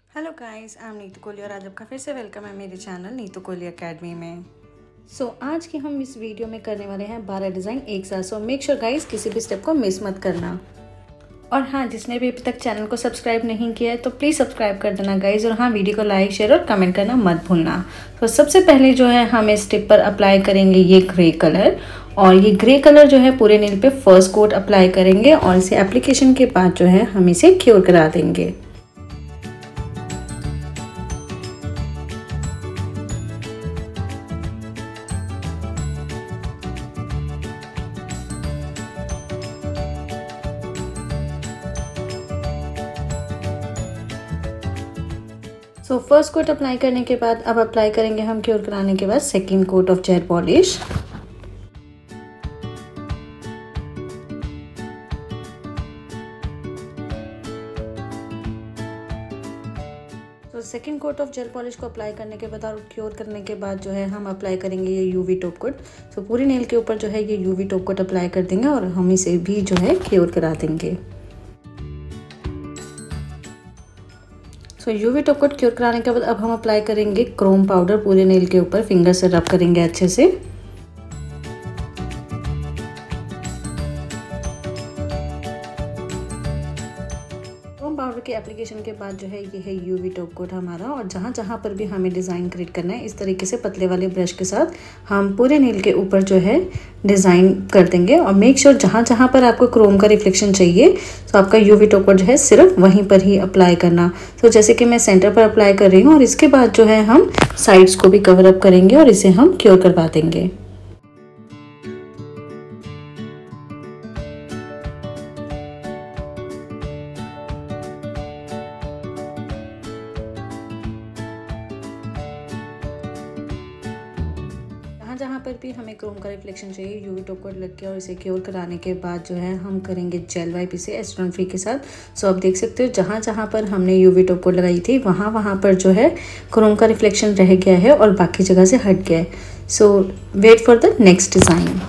Hello guys, I am Neetu Kohli और आज आपका फिर से वेलकम है मेरे चैनल नीतू कोहली एकेडमी में। आज की हम इस वीडियो में करने वाले हैं 12 डिज़ाइन एक साथ। सो मेक श्योर गाइस किसी भी स्टेप को मिस मत करना। और हाँ, जिसने भी अभी तक चैनल को सब्सक्राइब नहीं किया है तो प्लीज़ सब्सक्राइब कर देना गाइस। और हाँ, वीडियो को लाइक शेयर और कमेंट करना मत भूलना। तो सबसे पहले जो है हम इस टिप पर अप्लाई करेंगे ये ग्रे कलर। और ये ग्रे कलर जो है पूरे नील पे फर्स्ट कोट अप्लाई करेंगे और इसे एप्लीकेशन के बाद जो है हम इसे क्योर करा देंगे। फर्स्ट कोट अप्लाई करने के बाद अब अप्लाई करेंगे हम क्योर कराने के बाद second coat of gel polish. Second coat of gel polish को अप्लाई करने के बाद और क्योर करने के बाद जो है हम अप्लाई करेंगे ये यूवी टॉप कोट। पूरी नेल के ऊपर जो है ये यूवी टॉप कोट अप्लाई कर देंगे और हम इसे भी जो है क्योर करा देंगे। यूवी टॉप कोट क्योर कराने के बाद अब हम अप्लाई करेंगे क्रोम पाउडर पूरे नेल के ऊपर। फिंगर से रब करेंगे अच्छे से। क्रोम पाउडर के एप्लीकेशन के बाद जो है ये है यूवी टॉप कोट हमारा। और जहाँ जहाँ पर भी हमें डिज़ाइन क्रिएट करना है इस तरीके से पतले वाले ब्रश के साथ हम पूरे नेल के ऊपर जो है डिज़ाइन कर देंगे। और मेक श्योर जहाँ जहाँ पर आपको क्रोम का रिफ्लेक्शन चाहिए तो आपका यूवी टॉप कोट जो है सिर्फ वहीं पर ही अप्लाई करना। जैसे कि मैं सेंटर पर अप्लाई कर रही हूँ और इसके बाद जो है हम साइड्स को भी कवर अप करेंगे और इसे हम क्योर करवा देंगे। जहाँ पर भी हमें क्रोम का रिफ्लेक्शन चाहिए यूवी टॉप कोट लग के और इसे क्योर कराने के बाद जो है हम करेंगे जेल वाइप इसे एस्ट्रॉन फ्री के साथ। आप देख सकते हो जहाँ जहाँ पर हमने यूवी टॉप कोट लगाई थी वहाँ पर जो है क्रोम का रिफ्लेक्शन रह गया है और बाकी जगह से हट गया है। Wait for the next design.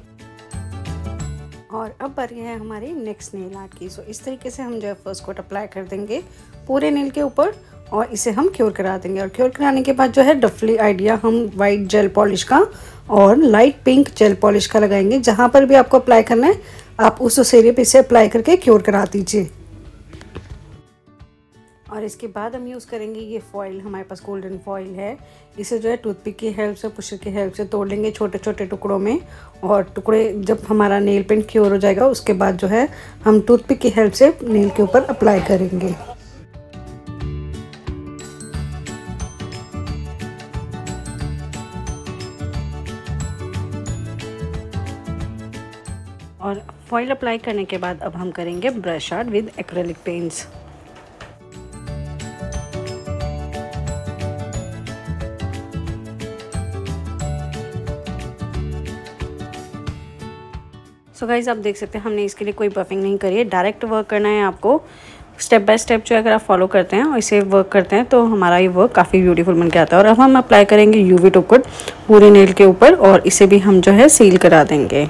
और अब बारी है हमारी नेक्स्ट नेल आर्ट की। इस तरीके से हम जो है फर्स्ट कोट अप्लाई कर देंगे पूरे नेल के ऊपर और इसे हम क्योर करा देंगे। और क्योर कराने के बाद जो है डफली आइडिया हम वाइट जेल पॉलिश का और लाइट पिंक जेल पॉलिश का लगाएंगे। जहाँ पर भी आपको अप्लाई करना है आप उस एरिया पे इसे अप्लाई करके क्योर करा दीजिए। और इसके बाद हम यूज़ करेंगे ये फॉइल। हमारे पास गोल्डन फॉइल है। इसे जो है टूथपिक की हेल्प से पुशर की हेल्प से तोड़ लेंगे छोटे छोटे टुकड़ों में। और टुकड़े जब हमारा नेल पेंट क्योर हो जाएगा उसके बाद जो है हम टूथपिक की हेल्प से नेल के ऊपर अप्लाई करेंगे। और फॉइल अप्लाई करने के बाद अब हम करेंगे brush art with acrylic paints. Guys आप देख सकते हैं हमने इसके लिए कोई बफिंग नहीं करी है, डायरेक्ट वर्क करना है आपको। स्टेप बाय स्टेप जो अगर आप फॉलो करते हैं और इसे वर्क करते हैं तो हमारा ये वर्क काफ़ी ब्यूटीफुल बन के आता है। और अब हम अप्लाई करेंगे यूवी टॉप कोट पूरे नेल के ऊपर और इसे भी हम जो है सील करा देंगे।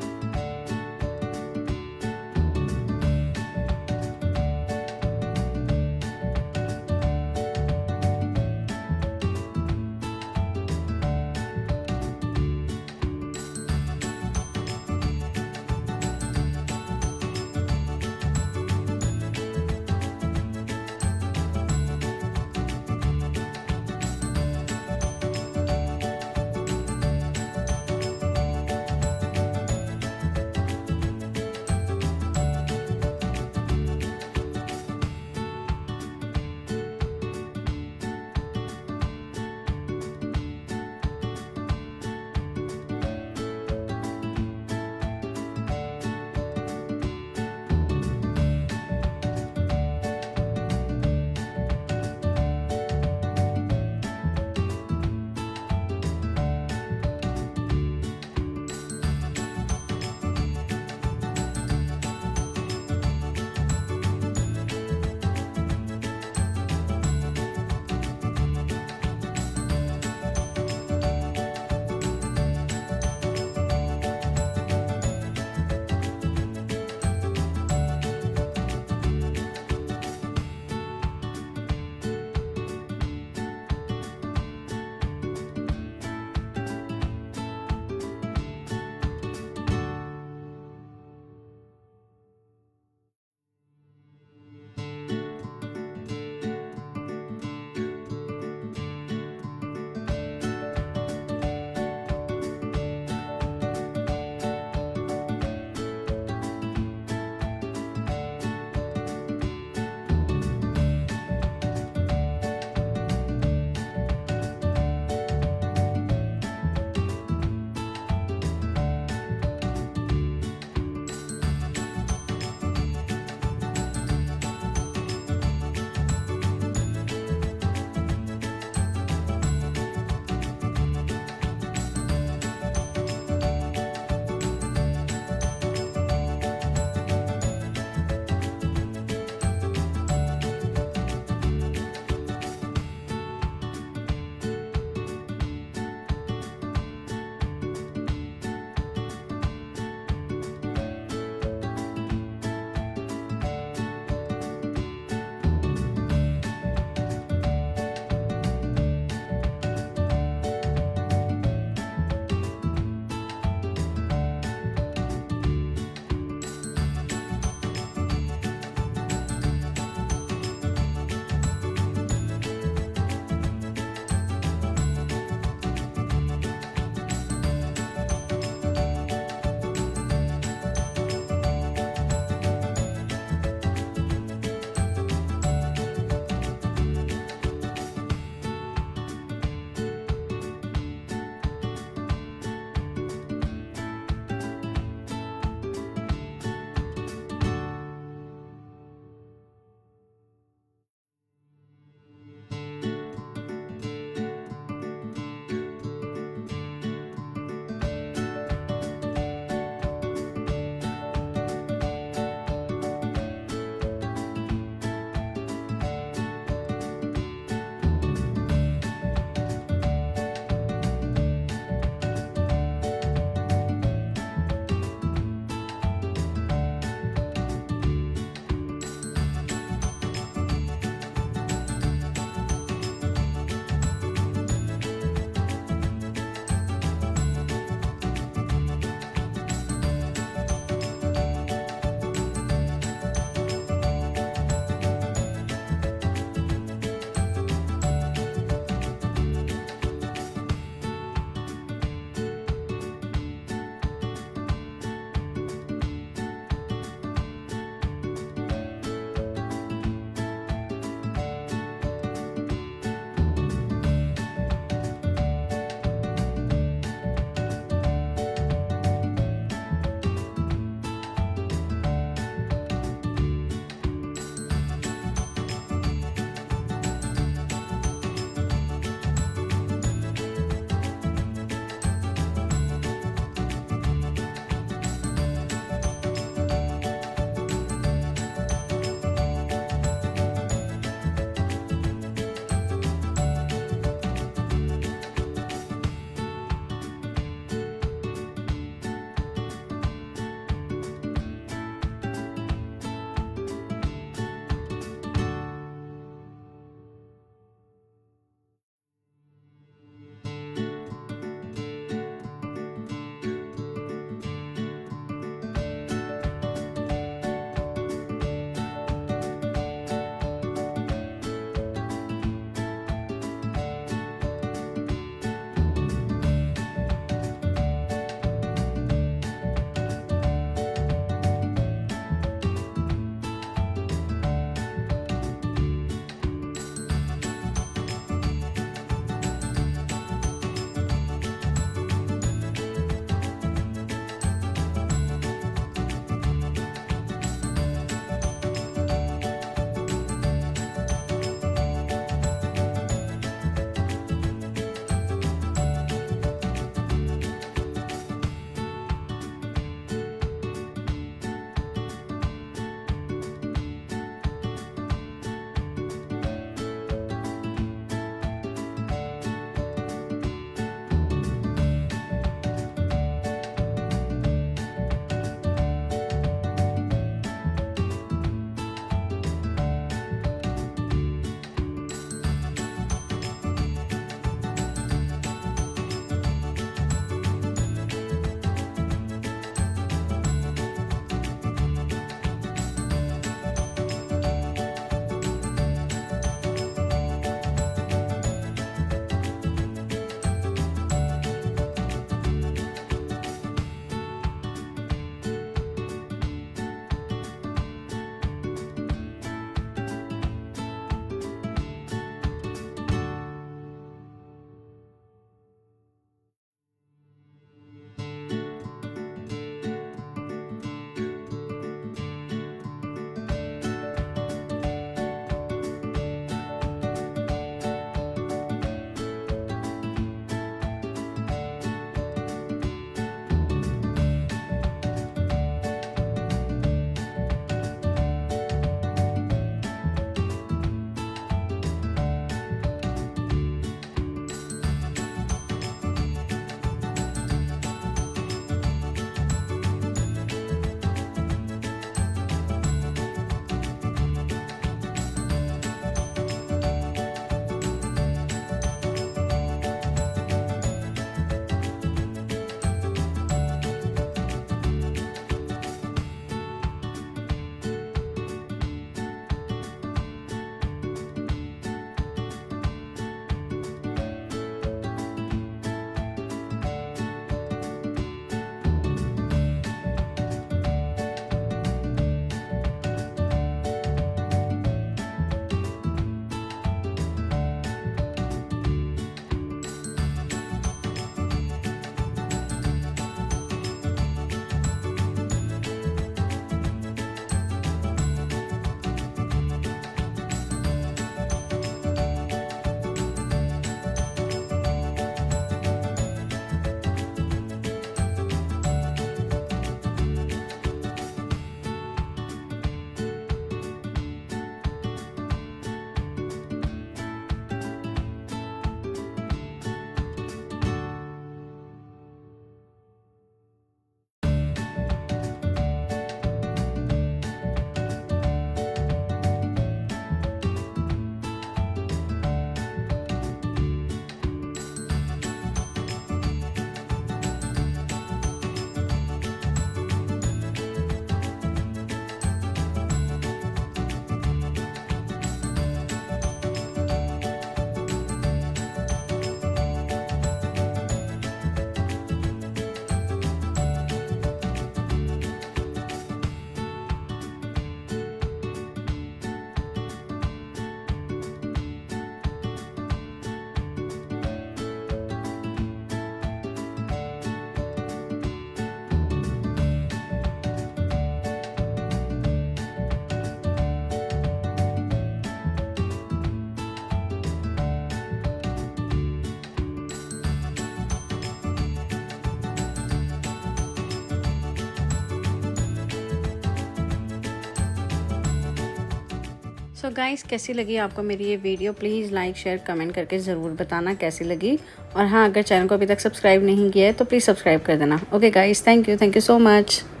सो गाइस, कैसी लगी आपको मेरी ये video? Please like share comment करके ज़रूर बताना कैसी लगी। और हाँ, अगर चैनल को अभी तक सब्सक्राइब नहीं किया है तो प्लीज़ सब्सक्राइब कर देना। Okay guys, thank you so much.